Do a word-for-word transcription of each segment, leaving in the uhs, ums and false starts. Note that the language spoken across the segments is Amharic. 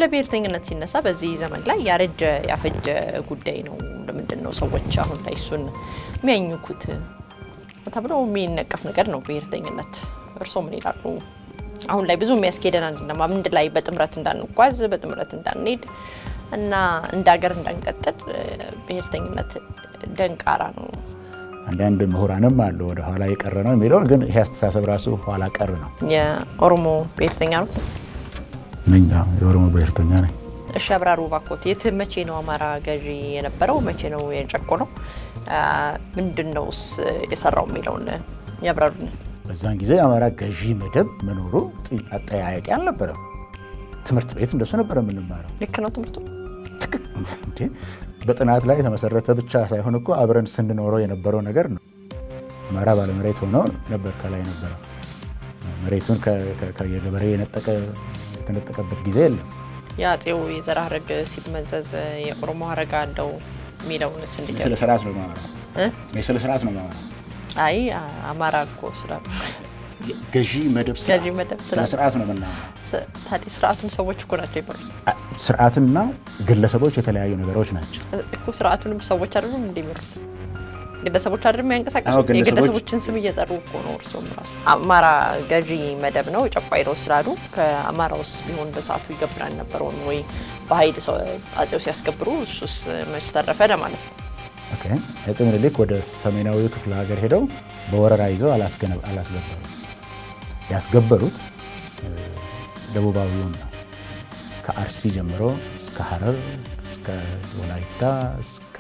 ስለ ብሔርተኝነት ሲነሳ በዚህ ዘመን ላይ ያረጀ ያፈጀ ጉዳይ ነው ለምንድነው ሰዎች አሁን ላይ እሱን የሚያኙኩት ተብሎ የሚነቀፍ ነገር ነው ብሔርተኝነት እርሶ ምን ይላሉ አሁን ላይ ብዙ የሚያስኬደን አይደለም አምንድ ላይ በጥምረት እንዳንጓዝ በጥምረት እንዳንሄድ እና እንዳገር እንዳንቀጥል ብሔርተኝነት ደንቃራ ነው አንዳንድ ምሁራንም አሉ ወደ ኋላ የቀረ ነው የሚለው ግን ይሄ አስተሳሰብ ራሱ ኋላ ቀር ነው የኦሮሞ ብሔርተኛ ነው ነኝ የኦሮሞ ብሔርተኛ ነኝ እሺ አብራሩ ባኮት የት መቼ ነው አማራ ገዢ የነበረው መቼ ነው የጨቆነው ምንድነውስ የሰራው የሚለውን ያብራሩን በዛን ጊዜ አማራ ገዢ መደብ መኖሩ አጠያያቂ አልነበረም ትምህርት ቤት እንደሱ ነበር የምንማረው ልክ ነው ትምህርቱ እንዴ በጥናት ላይ ተመሰረተ ብቻ ሳይሆን እኮ አብረን ስንኖረው የነበረው ነገር ነው አማራ ባለ መሬት ሆኖ ነበር ከላይ ነበር መሬቱን ከየገበሬ የነጠቀ የተነጠቀበት ጊዜ የለም ያጤው የዘራረግ ሲመዘዝ የኦሮሞ ሀረጋ እንደው ሚለውንስ እንዴት ስለ ስርዓት ነው ማወራው እ ስለ ስርዓት ነው ማወራው አይ አማራ እኮ ስራ ገዢ መደብ ገዢ መደብ ስለ ስርዓት ነው መናው ታዲያ ስርዓቱን ሰዎች እኮ ናቸው ይፈሩት ስርዓትና ግለሰቦች የተለያዩ ነገሮች ናቸው እኮ ስርዓቱንም ሰዎች አይደሉም እንደሚመሩት ግለሰቦች አይደሉም ያንቀሳቀሱት የግለሰቦችን ስም እየጠሩ እኮ ነው እርሶም ራሱ አማራ ገዢ መደብ ነው ጨቋይ ነው ስላሉ ከአማራውስ ቢሆን በሰዓቱ ይገብራን ነበረው ወይ በኃይል ሰው አጼው ሲያስከብሩ እሱስ መች ተረፈ ለማለት ነው ኦኬ አጼ ምኒልክ ወደ ሰሜናዊ ክፍለ ሀገር ሄደው በወረራ ይዘው አላስገነብ አላስገበሩ ያስገበሩት ደቡባዊውን ነው ከአርሲ ጀምሮ እስከ ሐረር እስከ ወላይታ እስከ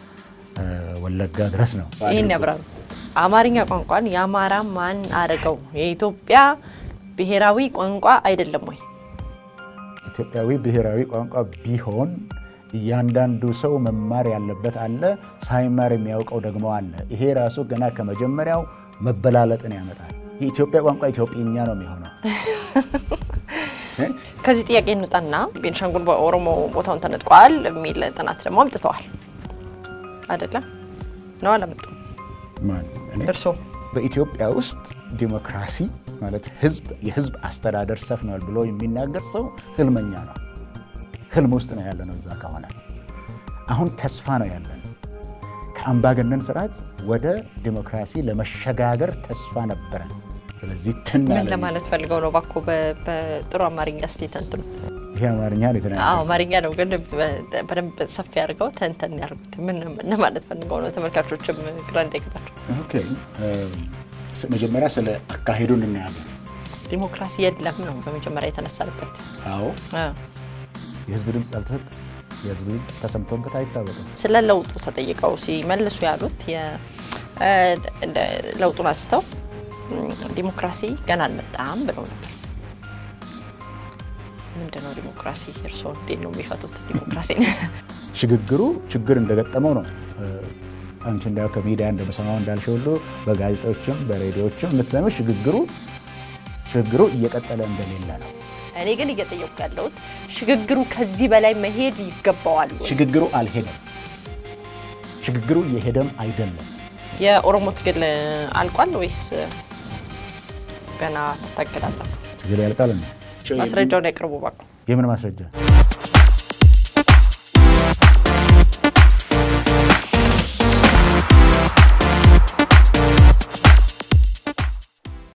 ወለጋ ድረስ ነው ይሄን ያብራሩ አማርኛ ቋንቋን ያማራ ማን አረጋው የኢትዮጵያ ብሔራዊ ቋንቋ አይደለም ወይ ኢትዮጵያዊ ብሔራዊ ቋንቋ ቢሆን እያንዳንዱ ሰው መማር ያለበት አለ ሳይማር የሚያውቀው ደግሞ አለ ይሄ ራሱ ገና ከመጀመሪያው መበላለጥን ያመጣል የኢትዮጵያ ቋንቋ ኢትዮጵያኛ ነው የሚሆነው ከዚህ ጥያቄ እንጣና ቤንሻንጉል በኦሮሞ ቦታውን ተነጥቋል የሚል ጥናት ደግሞ አምጥተዋል አይደለ ነው አለምጡ ማን እርሶ በኢትዮጵያ ውስጥ ዲሞክራሲ ማለት ህዝብ የህዝብ አስተዳደር ሰፍኗል ብሎ የሚናገር ሰው ህልመኛ ነው ህልም ውስጥ ነው ያለነው እዛ ከሆነ አሁን ተስፋ ነው ያለን ከአምባገነን ስርዓት ወደ ዲሞክራሲ ለመሸጋገር ተስፋ ነበር ስለዚህ ተናለ ምን ለማለት ፈልገው ነው ባኮ በጥሩ አማርኛ ስቴተንት ይሄ አማርኛ ለተናገረ አዎ አማርኛ ነው ግን በደንብ ሰፊ ያርገው ተንተን ያርጉት ምን ምን ማለት ፈልገው ነው ተመልካቾችም ግራንድ ይገባቸው ኦኬ መጀመሪያ ስለ አካሄዱን እናያለን ዲሞክራሲ የለም ነው በመጀመሪያ የተነሳበት አዎ የህዝብ ድምጽ አልተሰጠ የህዝብ ድምጽ ተሰምቶበት አይታወቅም ስለ ለውጡ ተጠይቀው ሲመልሱ ያሉት የ ለውጡን አስተው ዲሞክራሲ ገና አልመጣም ብለው ነበር ምንድነው ዲሞክራሲ እርሶ እንዴት ነው የሚፈቱት ዲሞክራሲ ሽግግሩ ችግር እንደገጠመው ነው አንቺ እንዳው ከሚዲያ እንደመሰማው እንዳልሽው ሁሉ በጋዜጦችም በሬዲዮችም ምትሰማው ሽግግሩ ሽግግሩ እየቀጠለ እንደሌለ ነው እኔ ግን እየጠየቅኩ ያለሁት ሽግግሩ ከዚህ በላይ መሄድ ይገባዋል ሽግግሩ አልሄደም ሽግግሩ የሄደም አይደለም የኦሮሞ ትግል አልቋል ወይስ ገና ተተከላላችሁ ትግል ያልቃል ነው ማስረጃውን ያቀርቡ ባኩ የምን ማስረጃ